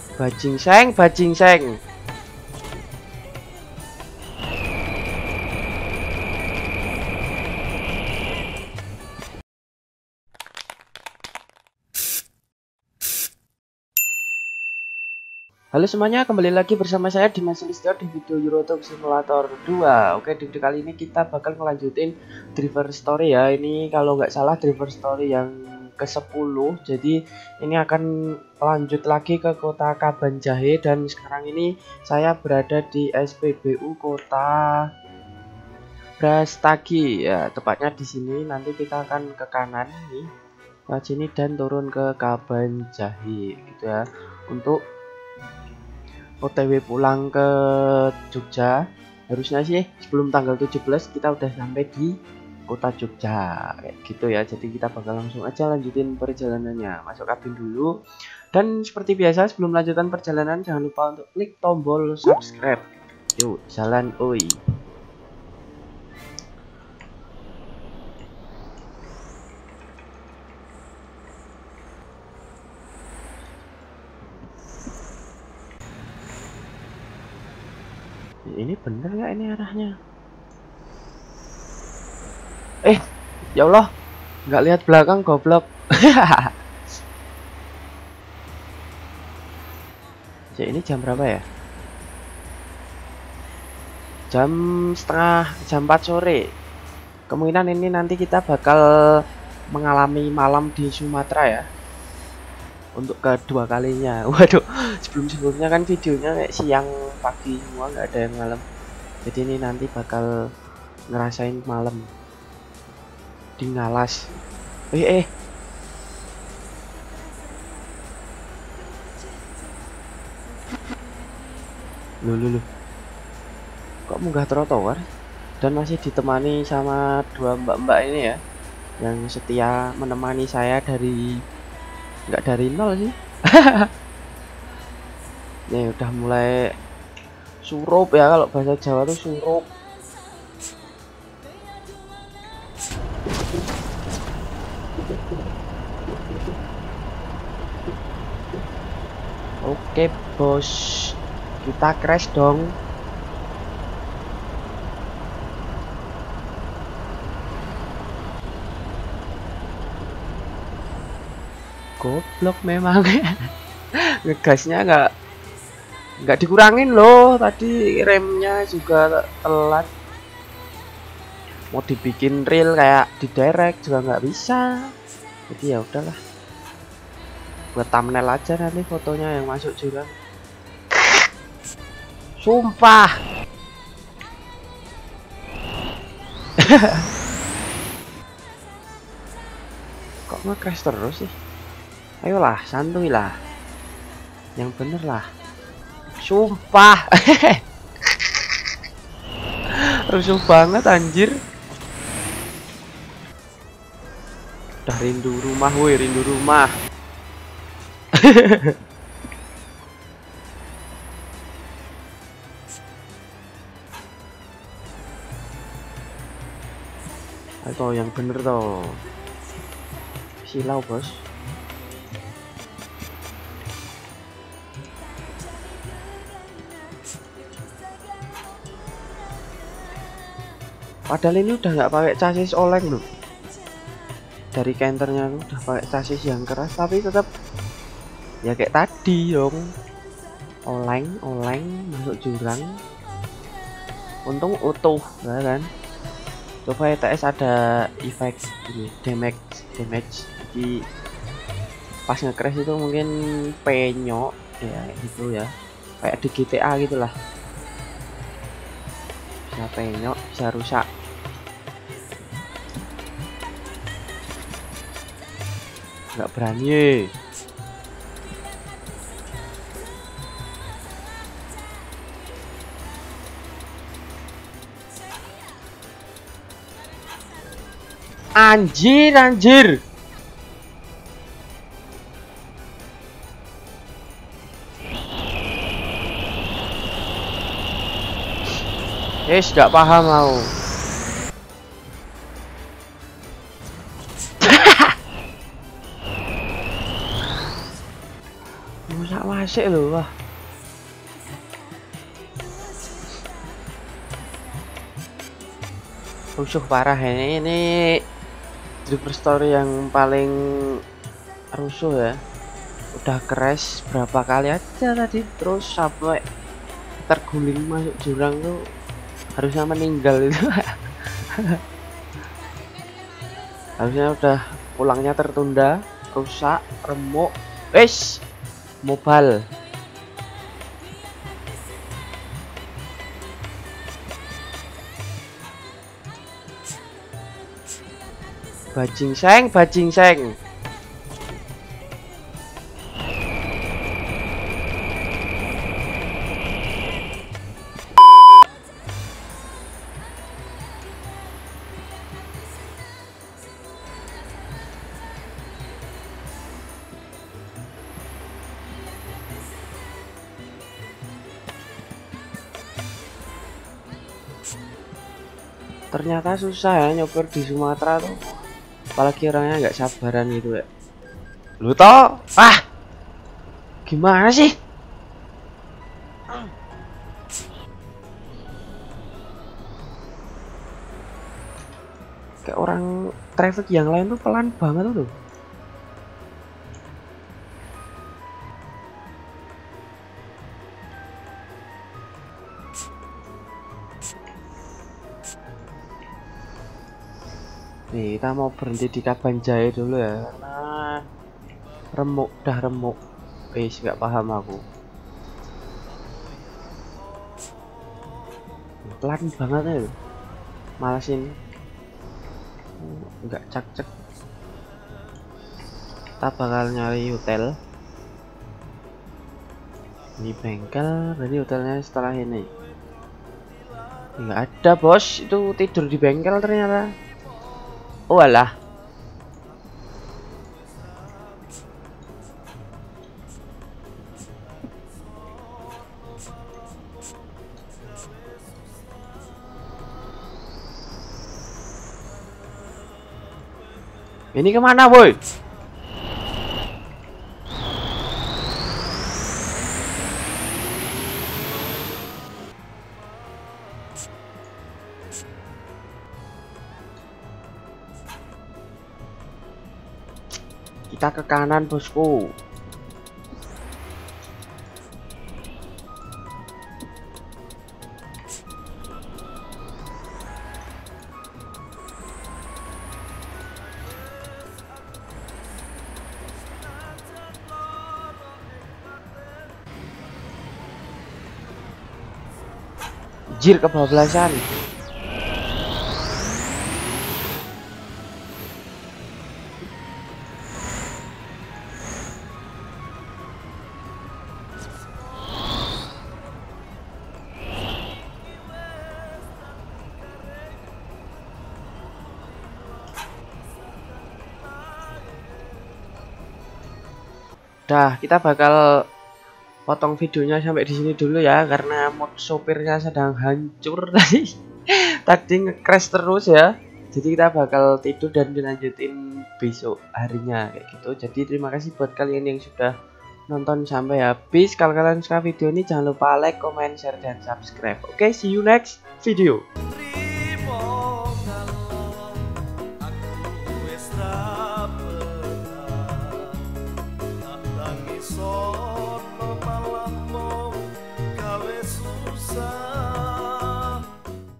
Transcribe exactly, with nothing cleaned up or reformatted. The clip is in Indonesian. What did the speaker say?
Bajing seng, bajing seng. Halo semuanya, kembali lagi bersama saya Dimas Listio di video Euro Truck Simulator dua. Oke, di video kali ini kita bakal ngelanjutin driver story ya. Ini kalau nggak salah driver story yang ke sepuluh. Jadi ini akan lanjut lagi ke kota Kabanjahe, dan sekarang ini saya berada di S P B U Kota Brastagi ya, tepatnya di sini. Nanti kita akan ke kanan nih, ke sini dan turun ke Kabanjahe gitu ya, untuk O T W pulang ke Jogja. Harusnya sih sebelum tanggal tujuh belas kita udah sampai di kota Jogja kayak gitu ya. Jadi kita bakal langsung aja lanjutin perjalanannya. Masuk kabin dulu. Dan seperti biasa sebelum lanjutan perjalanan, jangan lupa untuk klik tombol subscribe. Yuk jalan oi. Ini bener nggak ini arahnya? Eh, ya Allah, nggak lihat belakang, goblok. Jadi ini jam berapa ya? Jam setengah, jam empat sore. Kemungkinan ini nanti kita bakal mengalami malam di Sumatera ya, untuk kedua kalinya. Waduh, sebelum-sebelumnya kan videonya kayak siang pagi semua, nggak ada yang malam. Jadi ini nanti bakal ngerasain malam di Ngalas. Eh eh Lulu, kok munggah trotoar dan masih ditemani sama dua mbak-mbak ini ya, yang setia menemani saya dari nggak dari nol sih. Nih udah mulai surup ya, kalau bahasa Jawa tuh surup. Oke bos, kita crash dong. Goblok memang. Ngegasnya nggak nggak dikurangin loh, tadi remnya juga telat. Mau dibikin real kayak di direct juga nggak bisa. Jadi ya udahlah, buat thumbnail aja nanti fotonya yang masuk jurang. Sumpah. Kok nge-crash terus sih? Ayolah, santuy lah, yang bener lah. Sumpah. Rusuh banget anjir. Udah rindu rumah woi, rindu rumah. Atau yang bener toh. Silau bos. Padahal ini udah nggak pakai chassis oleng loh. Dari canternya udah pakai chassis yang keras, tapi tetap ya kayak tadi dong. Oleng, oleng masuk jurang. Untung utuh, ya kan? Coba E T S ada efek ini, damage, damage. Jadi pas nge-crash itu mungkin penyok ya gitu ya. Kayak di G T A gitulah. Bisa penyok, bisa rusak. Nggak berani. Anjir, anjir. Eh, nggak paham mau. rusak masih loh. Wah, rusuh parah ini. Ini Driver Story yang paling rusuh ya. Udah crash berapa kali aja tadi, terus sampai terguling masuk jurang tuh, harusnya meninggal itu. Harusnya udah pulangnya tertunda, rusak, remuk. Wes, mobile. Bajing seng, bajing seng. Ternyata susah ya nyopir di Sumatera tuh, apalagi orangnya nggak sabaran gitu ya. Lu toh, ah, gimana sih? Kayak orang traffic yang lain tuh pelan banget tuh. Nih, kita mau berhenti di Kabanjaya dulu ya, karena remuk, dah remuk. Eh, nggak paham aku. Pelan banget ya, malesin. Nggak cak-cak. Kita bakal nyari hotel. Ini bengkel, berarti hotelnya setelah ini. Nggak ada bos, itu tidur di bengkel ternyata. Oh alah. Ini kemana boy? Kita ke kanan bosku. Jir, kebablasan. Dah, kita bakal potong videonya sampai di sini dulu ya, karena mod sopirnya sedang hancur tadi. Tadi nge-crash terus ya. Jadi kita bakal tidur dan dilanjutin besok harinya kayak gitu. Jadi terima kasih buat kalian yang sudah nonton sampai habis. Kalau kalian suka video ini jangan lupa like, comment, share, dan subscribe. Oke, see you next video. Sono malammu gawe susah.